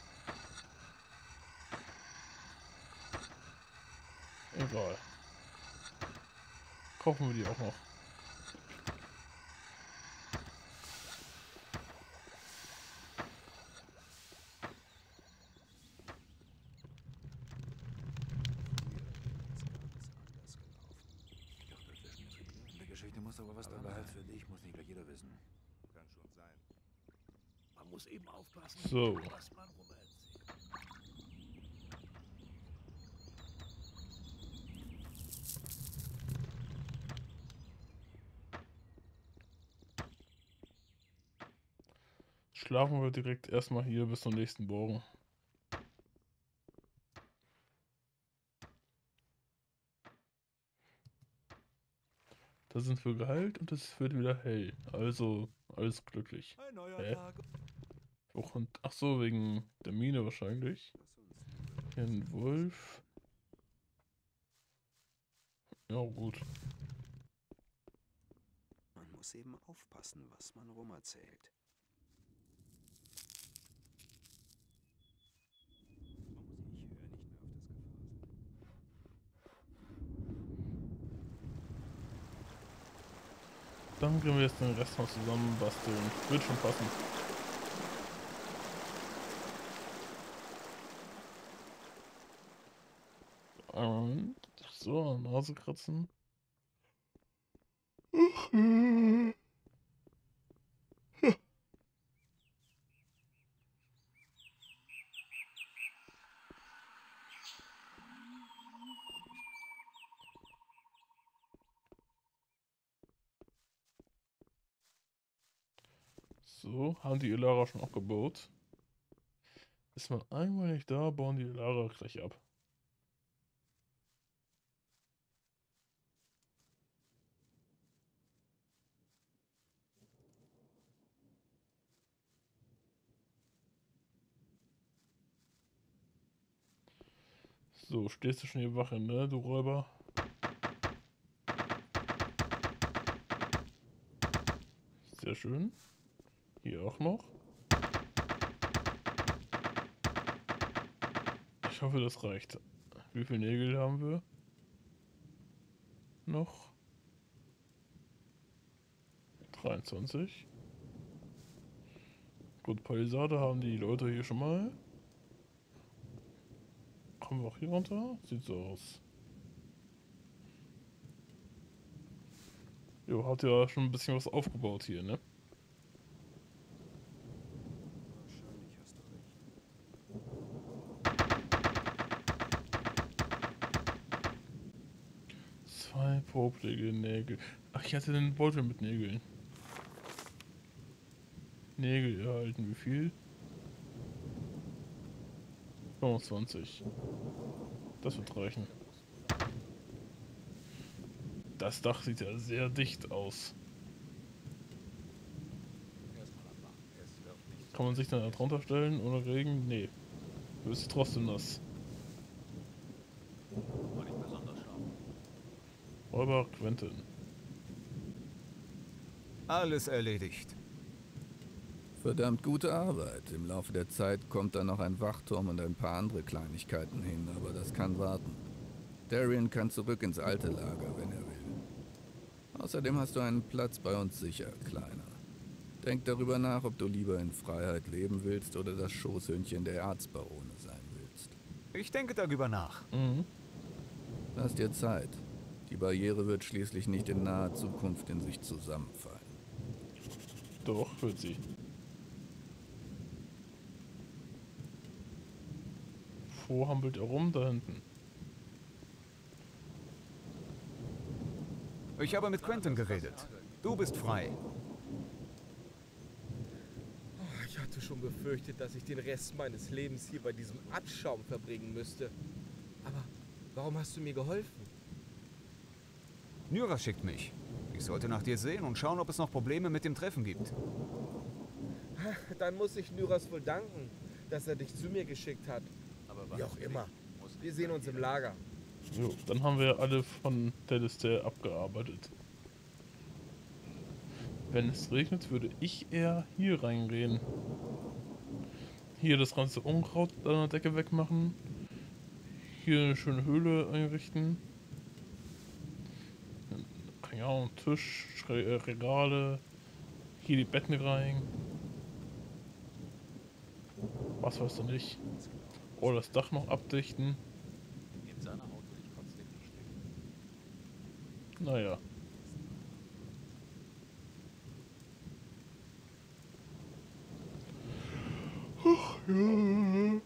[SPEAKER 1] Egal. Kaufen wir die auch noch.
[SPEAKER 3] In der Geschichte muss aber was dran sein. Für dich muss nicht gleich jeder wissen.
[SPEAKER 10] Kann schon sein.
[SPEAKER 4] Man muss eben aufpassen,
[SPEAKER 1] So.
[SPEAKER 4] was man rumerzählt.
[SPEAKER 1] Schlafen wir direkt erstmal hier bis zum nächsten Morgen. Da sind wir geheilt und es wird wieder hell. Also alles glücklich.
[SPEAKER 3] Ein neuer
[SPEAKER 1] Hä?
[SPEAKER 3] Tag.
[SPEAKER 1] Und, ach so, wegen der Mine wahrscheinlich. Hier ein Wolf. Ja, gut.
[SPEAKER 16] Man muss eben aufpassen, was man rumerzählt.
[SPEAKER 1] Dann gehen wir jetzt den Rest mal zusammen basteln. Wird schon passen. Und so, Nase kratzen. So, haben die Elara schon abgebaut. Ist man einmal nicht da, bauen die Elara gleich ab. So, stehst du schon hier Wache, ne, du Räuber? Sehr schön. Hier auch noch. Ich hoffe, das reicht. Wie viele Nägel haben wir? Noch? dreiundzwanzig. Gut, Palisade haben die Leute hier schon mal. Kommen wir auch hier runter? Sieht so aus. Jo, hat ja schon ein bisschen was aufgebaut hier, ne?
[SPEAKER 16] Wahrscheinlich hast du recht.
[SPEAKER 1] Zwei poplige Nägel. Ach, ich hatte den Beutel mit Nägeln. Nägel erhalten, wie viel? fünfundzwanzig. Das wird reichen. Das Dach sieht ja sehr dicht aus. Kann man sich dann da drunter stellen ohne Regen? Nee. Du bist trotzdem nass.
[SPEAKER 3] War nicht besonders scharf.
[SPEAKER 1] Räuber Quentin.
[SPEAKER 5] Alles erledigt.
[SPEAKER 14] Verdammt gute Arbeit. Im Laufe der Zeit kommt dann noch ein Wachturm und ein paar andere Kleinigkeiten hin, aber das kann warten. Darien kann zurück ins alte Lager, wenn er will. Außerdem hast du einen Platz bei uns sicher, Kleiner. Denk darüber nach, ob du lieber in Freiheit leben willst oder das Schoßhündchen der Erzbarone sein willst.
[SPEAKER 5] Ich denke darüber nach.
[SPEAKER 1] Mhm.
[SPEAKER 14] Lass dir Zeit. Die Barriere wird schließlich nicht in naher Zukunft in sich zusammenfallen.
[SPEAKER 1] Doch, wird sie. Wo hampelt er rum? Da hinten.
[SPEAKER 5] Ich habe mit Quentin geredet. Du bist frei.
[SPEAKER 13] Oh, ich hatte schon befürchtet, dass ich den Rest meines Lebens hier bei diesem Abschaum verbringen müsste. Aber warum hast du mir geholfen?
[SPEAKER 5] Nyra schickt mich. Ich sollte nach dir sehen und schauen, ob es noch Probleme mit dem Treffen gibt.
[SPEAKER 13] Dann muss ich Nyras wohl danken, dass er dich zu mir geschickt hat. Wie auch immer. Wir sehen uns im Lager.
[SPEAKER 1] Jo, dann haben wir alle von der Liste abgearbeitet. Wenn es regnet, würde ich eher hier reingehen. Hier das ganze Unkraut an der Decke wegmachen. Hier eine schöne Höhle einrichten. Keine Ahnung, Tisch, Schre äh, Regale. Hier die Betten rein. Was weißt du nicht? Oder das Dach noch abdichten.
[SPEAKER 3] In seiner Haut will ich trotzdem nicht stecken.
[SPEAKER 1] Naja. Ja.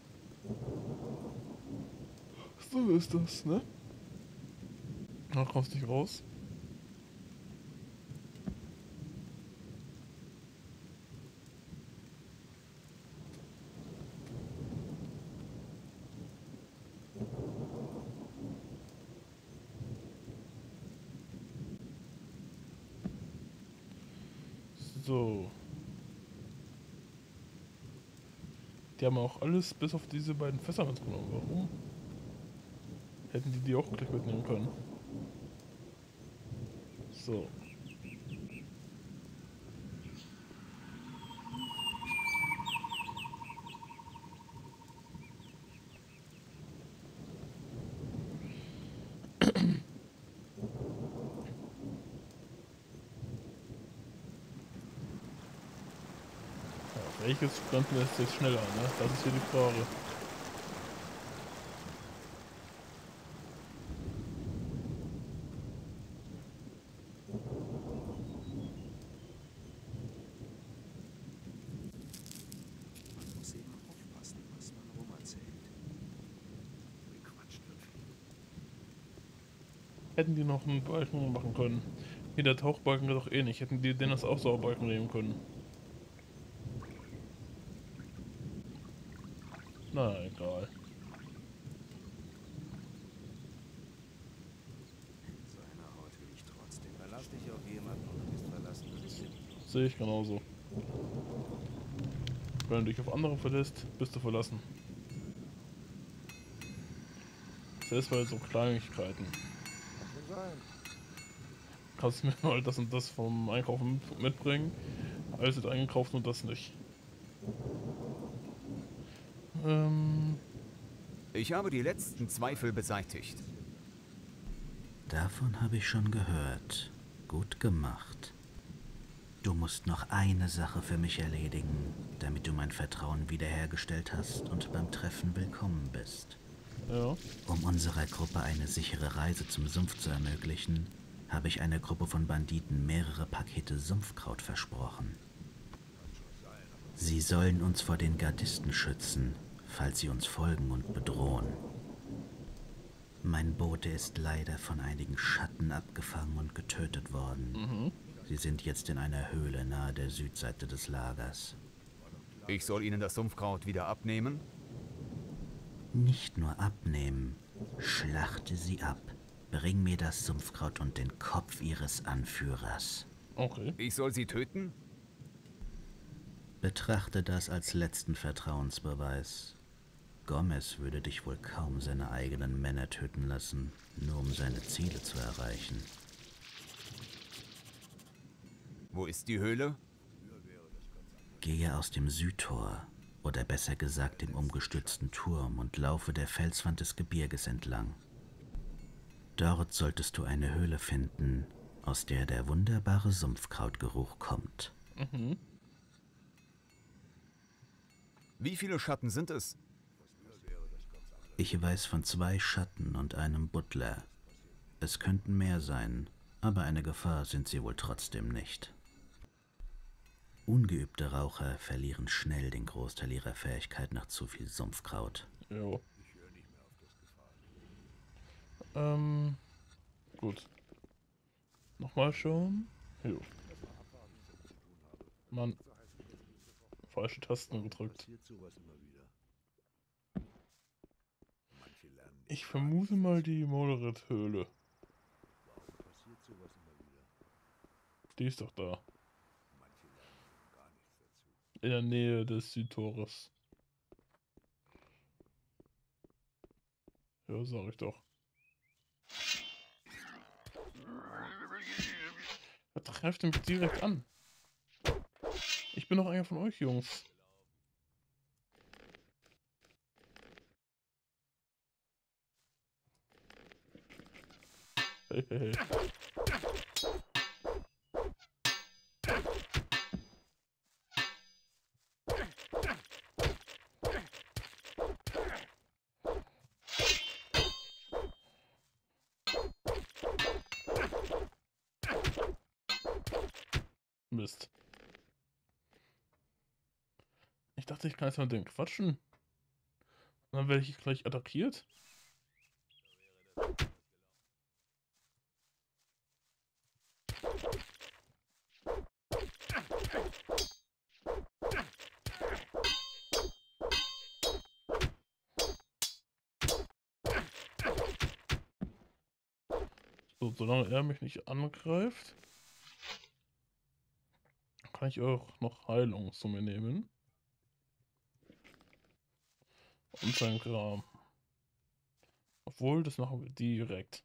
[SPEAKER 1] So ist das, ne? Da kommst du nicht raus. So. Die haben auch alles bis auf diese beiden Fässer mitgenommen. Warum? Hätten die die auch gleich mitnehmen können. So. Welches Stand lässt sich schneller, ne? Das ist hier die Frage.
[SPEAKER 16] Man muss eben aufpassen, was man rumerzählt. Gequatscht wird viel.
[SPEAKER 1] Hätten die noch einen Balken machen können. Hier der Tauchbalken doch eh nicht. Hätten die den als Aufsauerbalken nehmen können. Na, egal.
[SPEAKER 16] In seiner Haut will ich trotzdem. Verlass dich auf jemanden und du bist verlassen.
[SPEAKER 1] Sehe ich genauso. Wenn du dich auf andere verlässt, bist du verlassen. Selbst bei so Kleinigkeiten. Kannst du mir mal das und das vom Einkaufen mitbringen? Alles wird eingekauft und das nicht. Ähm.
[SPEAKER 5] Ich habe die letzten Zweifel beseitigt.
[SPEAKER 18] Davon habe ich schon gehört. Gut gemacht. Du musst noch eine Sache für mich erledigen, damit du mein Vertrauen wiederhergestellt hast und beim Treffen willkommen bist.
[SPEAKER 1] Ja.
[SPEAKER 18] Um unserer Gruppe eine sichere Reise zum Sumpf zu ermöglichen, habe ich einer Gruppe von Banditen mehrere Pakete Sumpfkraut versprochen. Sie sollen uns vor den Gardisten schützen, falls sie uns folgen und bedrohen. Mein Bote ist leider von einigen Schatten abgefangen und getötet worden.
[SPEAKER 1] Mhm.
[SPEAKER 18] Sie sind jetzt in einer Höhle nahe der Südseite des Lagers.
[SPEAKER 5] Ich soll ihnen das Sumpfkraut wieder abnehmen?
[SPEAKER 18] Nicht nur abnehmen, schlachte sie ab. Bring mir das Sumpfkraut und den Kopf ihres Anführers.
[SPEAKER 1] Okay.
[SPEAKER 5] Ich soll sie töten?
[SPEAKER 18] Betrachte das als letzten Vertrauensbeweis. Gomez würde dich wohl kaum seine eigenen Männer töten lassen, nur um seine Ziele zu erreichen.
[SPEAKER 5] Wo ist die Höhle?
[SPEAKER 18] Gehe aus dem Südtor, oder besser gesagt dem umgestürzten Turm, und laufe der Felswand des Gebirges entlang. Dort solltest du eine Höhle finden, aus der der wunderbare Sumpfkrautgeruch kommt.
[SPEAKER 1] Mhm.
[SPEAKER 5] Wie viele Schatten sind es?
[SPEAKER 18] Ich weiß von zwei Schatten und einem Butler. Es könnten mehr sein, aber eine Gefahr sind sie wohl trotzdem nicht. Ungeübte Raucher verlieren schnell den Großteil ihrer Fähigkeit nach zu viel Sumpfkraut.
[SPEAKER 1] Jo. Ähm, gut. Nochmal schauen. Jo. Mann. Falsche Tasten gedrückt. Ich vermute mal die Moderate-Höhle. Die ist doch da. In der Nähe des Südtores. Ja, sag ich doch. Er greift mich direkt an. Ich bin doch einer von euch, Jungs. Hey, hey, hey. Mist. Ich dachte, ich kann jetzt mit dem quatschen. Und dann werde ich gleich attackiert. So, solange er mich nicht angreift, kann ich auch noch Heilung zu mir nehmen. Und sein Kram. Obwohl, das machen wir direkt.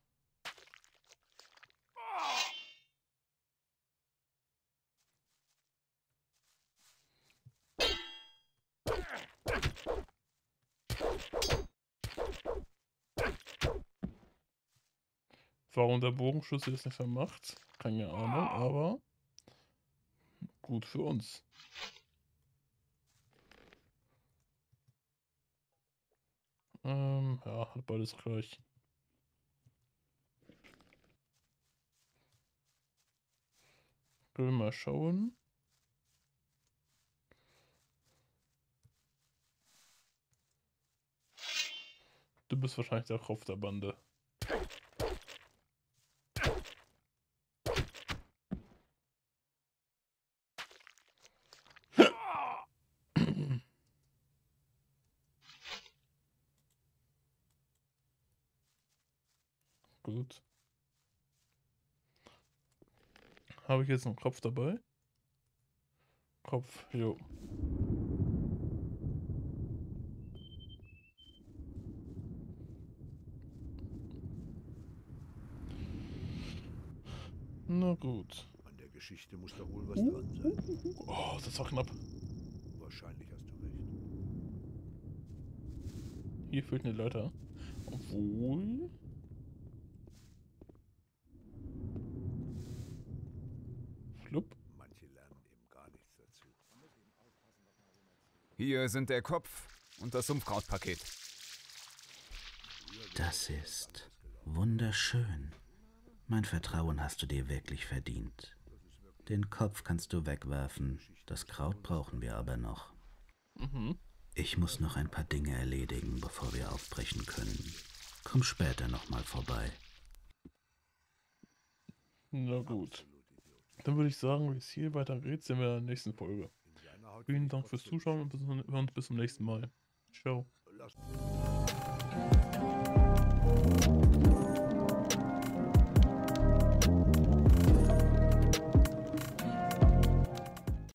[SPEAKER 1] Warum der Bogenschuss jetzt nicht mehr macht, keine Ahnung, aber gut für uns. Ähm, ja, hat beides gleich. Können wir mal schauen. Du bist wahrscheinlich der Kopf der Bande. Gut. Habe ich jetzt einen Kopf dabei? Kopf, jo. Na gut.
[SPEAKER 4] An der Geschichte muss da wohl was dran sein.
[SPEAKER 1] Oh, das war knapp.
[SPEAKER 4] Wahrscheinlich hast du recht.
[SPEAKER 1] Hier fehlt eine Leiter. Obwohl... Flupp.
[SPEAKER 4] Manche lernen eben gar nichts dazu.
[SPEAKER 5] Hier sind der Kopf und das Sumpfkrautpaket.
[SPEAKER 18] Das ist wunderschön. Mein Vertrauen hast du dir wirklich verdient. Den Kopf kannst du wegwerfen, das Kraut brauchen wir aber noch.
[SPEAKER 1] Mhm.
[SPEAKER 18] Ich muss noch ein paar Dinge erledigen, bevor wir aufbrechen können. Komm später nochmal vorbei.
[SPEAKER 1] Na gut. Dann würde ich sagen, wie es hier weitergeht, sehen wir in der nächsten Folge. Vielen Dank fürs Zuschauen und bis, und bis zum nächsten Mal. Ciao.